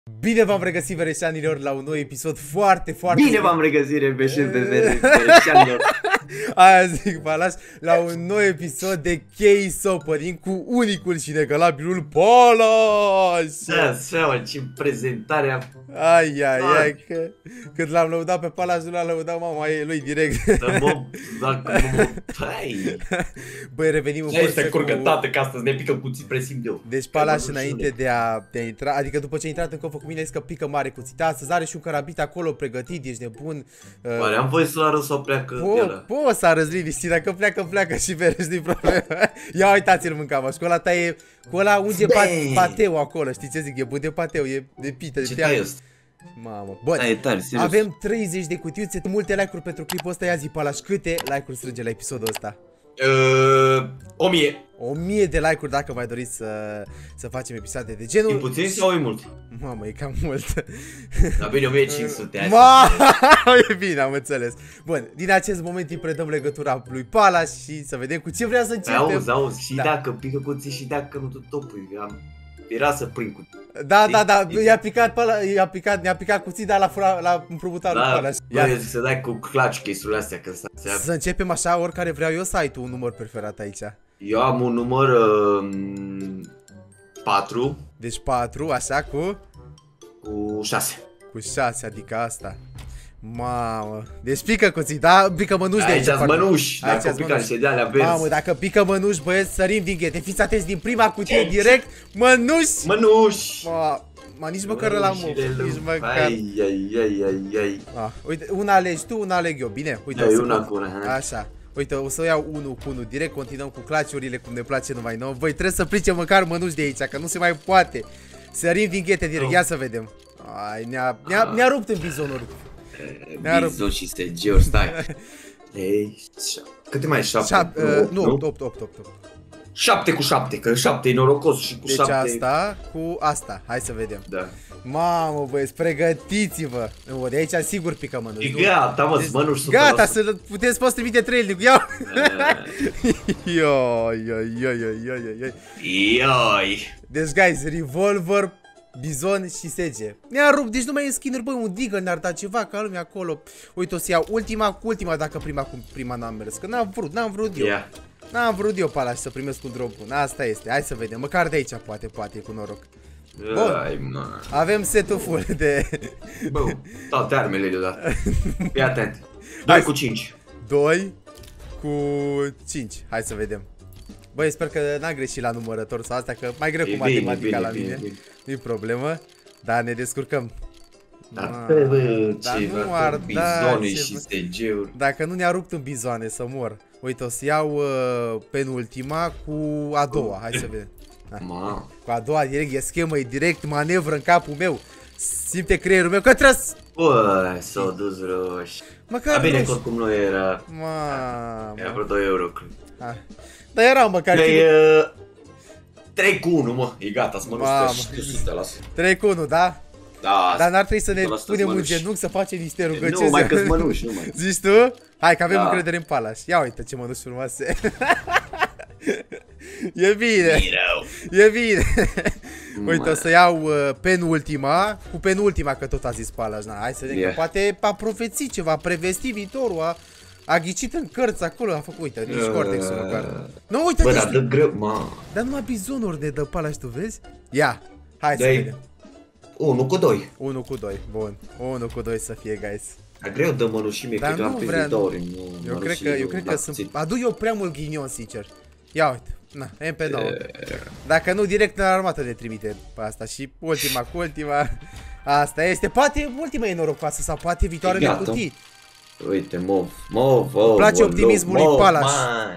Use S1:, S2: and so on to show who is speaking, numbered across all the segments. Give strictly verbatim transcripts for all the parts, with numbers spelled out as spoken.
S1: Bine v-am regăsit, vereșanilor, la un nou episod foarte, foarte...
S2: Bine v-am regăsit, vereșanilor.
S1: Aia zic, Palas, la un nou episod de Case Opening cu unicul și negalabilul Palas.
S2: Da, seama, ce prezentare am...
S1: Ai, ai, ai, că când l-am lăudat pe Palas, nu l-am lăudat mama lui direct.
S2: Da, mă, dacă mă... Hai!
S1: Băi, revenim în
S2: forță cu... curgătată, că astăzi ne pică cuțit, presimt eu.
S1: Deci Palas, înainte de a, de a intra, adică după ce a intrat în cofă cu mine, zic că pică mare cuțita. Astăzi are și un carabit acolo pregătit, ești nebun.
S2: Oare am voie să-l arăt sau pleacă
S1: po
S2: de ăla?
S1: Poți să arăți liniștit, dacă pleacă, pleacă și verești, nu-i problemă. Ia uitați-l mâncam, și cu ăla taie, cu ăla unge pat, pateu acolo, știi ce zic, e bun de pateu, e de pită,
S2: ce
S1: de
S2: tai ăsta?
S1: Mamă, bă,
S2: tare,
S1: avem treizeci de cutiuțe, multe like-uri pentru clipul ăsta. Ia zi, Palas, câte like-uri strânge la episodul ăsta?
S2: Uh, o mie.
S1: O mie de like-uri dacă mai doriți să, să facem episoade de genul.
S2: E puțin sau e mult?
S1: Mamă, e cam mult.
S2: Da, bine, o mie cinci sute.
S1: Mamă, e bine, am înțeles. Bun, din acest moment îi predăm legătura lui Palas și să vedem cu ce vrea să începem.
S2: Auzi, auzi, și
S1: da.
S2: Dacă pică cuții și dacă nu tot topui, am... Era să prind cu...
S1: Da, da, da, i-a picat pe ăla, i-a picat, ne-a picat cuții, dar la, fura, la împrumutarul
S2: da,
S1: Palas.
S2: Bă, eu zic să dai cu clutch case-urile astea, că să...
S1: Să începem așa, oricare vreau eu, să ai tu un număr preferat aici.
S2: Eu am un număr... Uh, patru.
S1: Deci patru, așa, cu...
S2: Cu șase.
S1: Cu șase, adică asta. Mamă, deci pică cuții, da? Pică mănuși de aici.
S2: Aici-s mănuși, dacă pică niște de alea verzi.
S1: Mamă, dacă pică mănuși, băieți, sărim din ghete. Fiți atenți din prima cutie direct. Mănuși!
S2: Mănuși!
S1: Ma, ma nici măcar la mă, nici măcar.
S2: Ai, ai, ai, ai, ai.
S1: Ah, uite, una alegi tu, una aleg eu, bine? Uite,
S2: ai, una cu una.
S1: Așa. Uite, o să iau unul cu unul direct, continuăm cu claciurile cum ne place numai nouă. Voi trebuie să plice măcar mănuși de aici, că nu se mai poate. Sărim din ghete direct, oh. Ia să vedem. Ai, ne-a ne-a ne-a rupt în bizonul.
S2: Bizon și S G-uri, stai. Ei, câte mai e? șapte?
S1: Uh, nu, opt, opt, opt, opt.
S2: șapte cu șapte, că șapte e norocos și cu
S1: deci
S2: șapte...
S1: Deci asta cu asta, hai să vedem.
S2: Da.
S1: Mamă, băieți, pregătiți-vă. De aici sigur pică mănuși.
S2: E gata, mă,
S1: deci,
S2: mănuși
S1: gata, să puteți poți trimite trailnic. Iau. Ioi, ioi, ioi, ioi, ioi.
S2: Ioi.
S1: Deci, guys, revolver, bizon și sege. Ne-a rupt, deci nu mai e skin-uri, băi, un deagle ne-ar da ceva ca lumea acolo. Uite, o să iau ultima cu ultima, dacă prima cu prima n-am mers, că n-am vrut, n-am vrut eu.
S2: Yeah.
S1: N-am vrut eu, Palas, să primesc un drop bun. Asta este, hai să vedem, măcar de aici poate, poate, cu noroc. Bun,
S2: ai,
S1: avem setul full de...
S2: Bă, toate armele deodată. Fii atent. doi cu cinci.
S1: doi cu cinci, hai să vedem. Băi, sper că n-am greșit la numărător sau asta, că mai greu cu matematica la mine. Nu-i problemă, dar ne descurcăm.
S2: Dar bă,
S1: dar
S2: ce
S1: nu ar da
S2: și S G-uri.
S1: Dacă nu ne-a rupt în bizoane să mor. Uite, o să iau uh, penultima cu a doua, hai să vedem.
S2: Ma.
S1: Cu a doua direct, e schemă, e direct manevră în capul meu. Simte creierul meu că trăs.
S2: Bă, s-o dus roși.
S1: Măcar
S2: bine că oricum nu era.
S1: Mamă.
S2: Era vreo doi euro, cred.
S1: Ah. Dar erau măcar
S2: trei, trei cu unu, mă, e gata, să mă nu
S1: trei cu unu, da?
S2: Da.
S1: Dar n-ar trebui să ne punem în genunchi să facem niște rugăciuni.
S2: Nu, mai că-s mănuși, nu mai.
S1: Zici tu? Hai că avem
S2: da.
S1: încredere în Palas. Ia uite ce mănuși frumoase. E bine. E bine. Uite, o să iau uh, penultima. Cu penultima, că tot a zis Palas. Na, hai să vedem, yeah. Că poate a profețit ceva, a prevesti viitorul, a, a ghicit în cărți acolo, a făcut, uite, nici uh, cortexul nu carte. Nu, uite,
S2: bă, dar dă greu, ma.
S1: Dar numai bizonuri ne dă Palas, tu vezi? Ia, hai să vedem.
S2: unu cu doi.
S1: unu cu doi, bun. unu cu doi să fie, guys.
S2: Dar greu dă mănușime, că am
S1: vrea,
S2: pe ori.
S1: Eu cred că, eu cred că sunt... Adu eu prea mult ghinion, sincer. Ia uite. Na, M P nouă. Dacă nu, direct în armată ne trimite pe asta. Și ultima cu ultima. Asta este. Poate ultima e norocoasă sau poate viitoarele cutii.
S2: Uite, mov, mov, oh,
S1: îmi place optimismul lui Palas.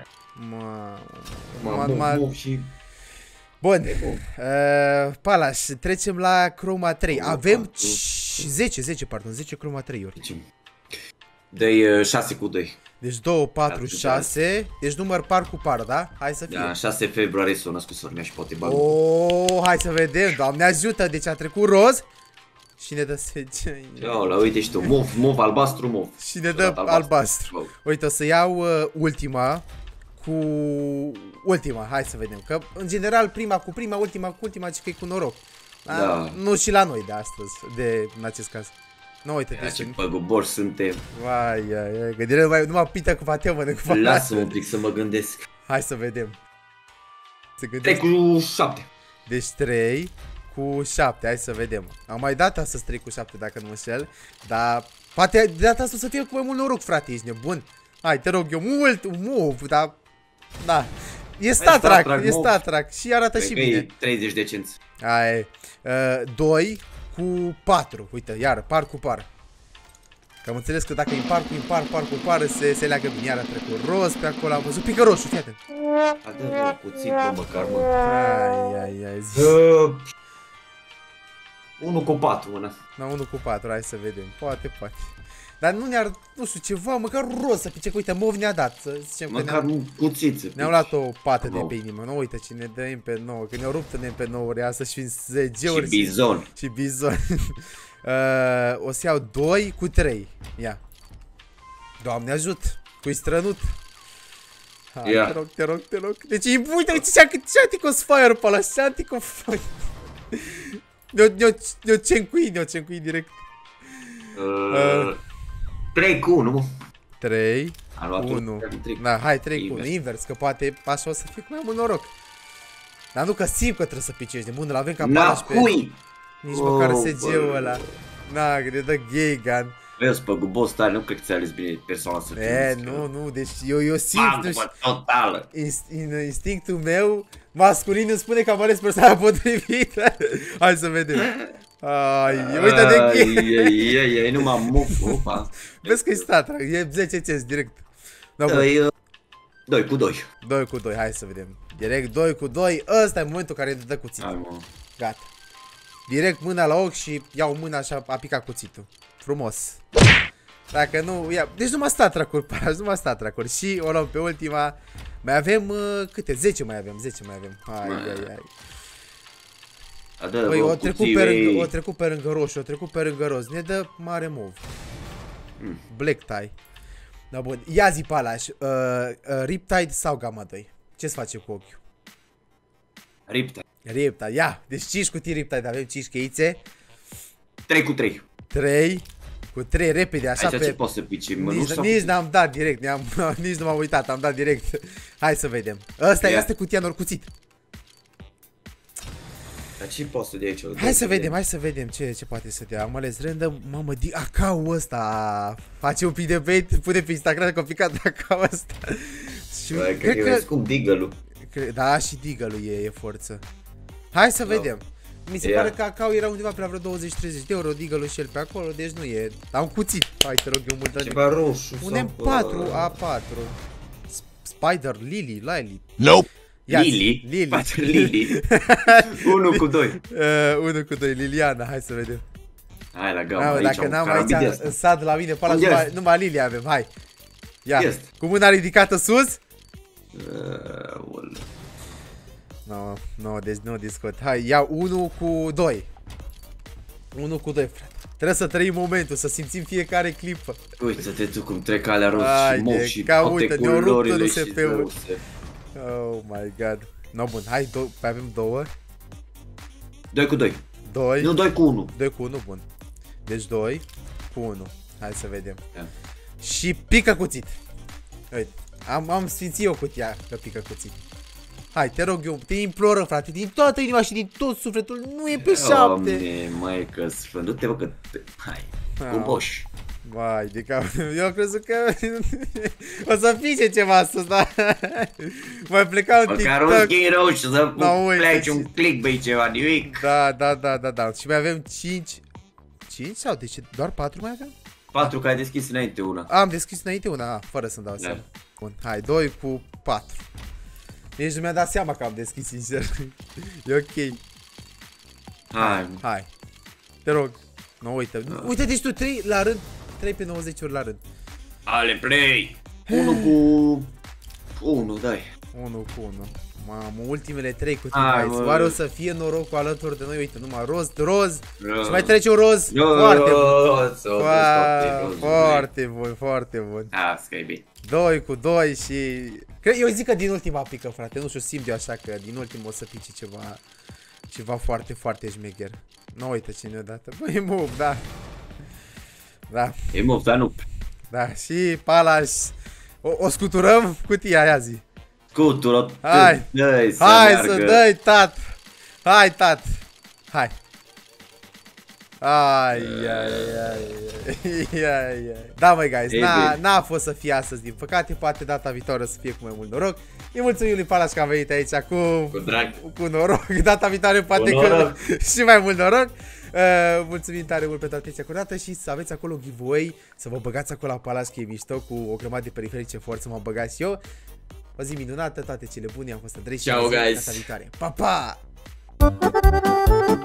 S2: Mov și...
S1: Bun, uh, Palas, trecem la Chroma trei. Avem zece, zece, pardon, zece Chroma trei-uri.
S2: Dă-i șase cu doi.
S1: Deci doi, patru, șase, deci număr par cu par, da? Hai să fie.
S2: Da, șase februarie s-o născut sora mea și poate bani.
S1: Oh, hai să vedem, Doamne ajută, deci a trecut roz și ne dă sege.
S2: Ia, uite și tu, mov, mov, albastru, mov.
S1: Și ne dă albastru. albastru. Uite, o să iau uh, ultima cu ultima, hai să vedem, că în general prima cu prima, ultima cu ultima, ci că e cu noroc.
S2: Da.
S1: Nu și la noi de astăzi, de în acest caz. Nu, uite-te
S2: ce păguboși suntem.
S1: Vai, ai, ai, gândire numai, numai pită cu pateu mănânc cu
S2: lasă-mă un pic să mă gândesc.
S1: Hai să vedem.
S2: trei cu șapte.
S1: Deci trei cu șapte, hai să vedem. Am mai dat astăzi trei cu șapte dacă nu mă înșel. Dar poate de data asta o să fie cu mai mult noroc, frate, ești nebun. Hai, te rog eu, mult, mult, dar... Da. E StatTrak, e StatTrak și arată și bine.
S2: treizeci de cenți.
S1: Hai, uh, doi cu patru, uite, iar, par cu par. Că am înțeles că dacă impar cu impar, par cu par, se, se leagă bine. Iar a trecut roz pe acolo, am văzut pică roșu, fii atent.
S2: Adă-mă puțin, bă, măcar, mă.
S1: Ai, ai, ai, zi.
S2: Uh, unu cu patru, mână.
S1: Na, unu cu patru, hai să vedem, poate, poate. Dar nu ne-ar, nu știu, ceva, măcar roz să pice, că uite, mov ne-a dat, să zicem că
S2: măcar un cuțiță.
S1: Ne-am luat o pată de pe inimă, nu uite ce ne dă M P nouă, că ne-au rupt în M P nouă-uri astăzi și în zece-uri.
S2: Și bizon.
S1: Și bizon. uh, o să iau doi cu trei, ia. Doamne ajut, cu-i strănut. Hai,
S2: yeah.
S1: te rog, te rog, te rog. Deci, uite, uite ce anticos fire pe ăla, ce anticos fire. Ne-o cencuit, ne-o cencuit direct.
S2: Uh, trei cu unu, mă.
S1: trei cu unu. Da, hai, trei cu unu, invers, că poate așa o să fie cu mai mult noroc. Dar nu că simt că trebuie să picești de bun, l-avem ca palaș pe... Nici măcar S G-ul ăla. Na, că ne dă gay gun.
S2: Vezi, pe gubos tare, nu cred că ți-a ales bine persoana să fie.
S1: E, nu, nu, deci eu, eu simt, nu
S2: știu, totală.
S1: Inst, instinctul meu masculin îmi spune că am ales persoana potrivită. Hai să vedem. Ai, uite de gay.
S2: Ei, ei, ei, nu m-am muf, opa.
S1: Vezi că e StatTrak, e zece cenți direct.
S2: doi cu doi.
S1: doi cu doi, hai să vedem. Direct doi cu doi, ăsta e momentul care te dă cuțitul. Gata. Direct mâna la ochi și iau mâna și a picat cuțitul. Frumos. Dacă nu, ia. Deci numai StatTrak-uri, paraș, numai StatTrak-uri. Și o luăm pe ultima. Mai avem, uh, câte? zece mai avem, zece mai avem. Hai, ai, ai. Păi, o trecut pe lângă, o trecut pe lângă roșu, o trecut pe lângă roz. Ne dă mare mov. Mm. Black tie. Da, bun. Ia zi, Palaș. Uh, uh, Riptide sau Gamma doi? Ce-ți face cu ochiul?
S2: Riptide.
S1: Riptide, ia. Deci cinci cutii Riptide, avem cinci cheițe.
S2: trei cu trei.
S1: trei cu trei, repede, așa.
S2: Aici
S1: pe...
S2: ce poți să pici?
S1: Nici, nici n-am dat direct, nici nu m-am uitat, am dat direct. Hai să vedem. Ăsta este cutia norcuțit.
S2: Dar ce poți să dea aici?
S1: Hai să vedem, hai să vedem ce, ce poate să dea. Am ales random, mamă, acau ăsta. Face un pic de bait, pune pe Instagram că a picat acau ăsta.
S2: Și bă, cred că e scump Deagle-ul.
S1: Da, și Deagle-ul e, e forță. Hai să vedem. Mi se yeah. pare că acau era undeva pe la vreo douăzeci treizeci de euro, Deagle-ul și el pe acolo, deci nu e. Dar un cuțit. Hai, te rog eu mult.
S2: Ceva roșu.
S1: Un M patru A patru. Spider, Lily, Lily.
S2: Nope. Lily? Lily. Lily. unu cu doi.
S1: unu cu doi, Liliana, hai să vedem.
S2: Hai la gamma, aici
S1: dacă n-am aici în sat la mine, pala, numai, numai Lily avem, hai. Ia, yes. Cu mâna ridicată sus.
S2: Uh,
S1: No, no, deci nu discut. Hai, ia unu cu doi. unu cu doi, frate. Trebuie să trăim momentul, să simțim fiecare clipă.
S2: Uite-te tu cum trec alea roz și mov și toate culorile și zău.
S1: Oh my god. No, bun, hai, avem două.
S2: doi cu doi.
S1: doi.
S2: Nu, doi cu unu.
S1: doi cu unu, bun. Deci doi cu unu. Hai să vedem. Yeah. Și pică cuțit. Uite, am, am sfințit eu cutia că pică cuțit. Hai, te rog eu, te imploră, frate, din toată inima și din tot sufletul, nu e pe șapte.
S2: Doamne, măi, că sfânt, du-te, bă, că... Hai, cu boș.
S1: Vai, de cap, eu am crezut că o să fice ceva astăzi, da? Mai pleca un TikTok.
S2: Măcar un skin roșu să pleci un clickbait ceva, nimic.
S1: Da, da, da, da, da, și mai avem cinci. cinci sau de ce? Doar patru mai avem?
S2: patru, că ai deschis înainte una.
S1: Am deschis înainte una, a, fără să-mi dau seama. Bun, hai, doi cu patru. Nici nu mi-a dat seama că am deschis, sincer. E ok.
S2: Hai.
S1: Hai. Te rog. Nu, uite. Uite, deci tu trei la rând. trei pe nouăzeci ori la rând.
S2: Ale, play! unu cu unu, dai.
S1: unu cu unu. Mamă, ultimele trei cu tine. Oare o să fie norocul alături de noi? Uite, numai roz, roz. roz. Și mai trece un roz. roz. Foarte
S2: roz.
S1: bun. Roz. Foarte bun, foarte bun.
S2: Asta e bine.
S1: doi cu doi și... Eu zic că din ultima pică, frate. Nu știu, simt eu așa că din ultimul o să pice ceva ceva foarte, foarte șmecher. Nu uită cine odată. Băi, move, da. Da.
S2: E move, dar nu.
S1: Da, și Palace. O, o scuturăm cutia aia zi.
S2: Scutură.
S1: Hai.
S2: Dă-i să
S1: Hai
S2: meargă.
S1: să dai, tat. Hai, tat. Hai. Ai, ai, ai, ai, ai, ai. Da, măi, guys, n-a fost să fie astăzi, din păcate. Poate data viitoare să fie cu mai mult noroc. Îi mulțumim lui Palace că a venit aici cu,
S2: cu, drag.
S1: cu noroc. Data viitoare poate că și mai mult noroc. Uh, mulțumim tare mult pentru atenția acordată și să aveți acolo un giveaway, să vă băgați acolo la Palace, că e mișto, cu o grămadă de periferice forță, m-am băgat și eu. O zi minunată, toate cele bune, am fost Andrei și
S2: ciao, guys.
S1: Data viitoare. Pa, pa!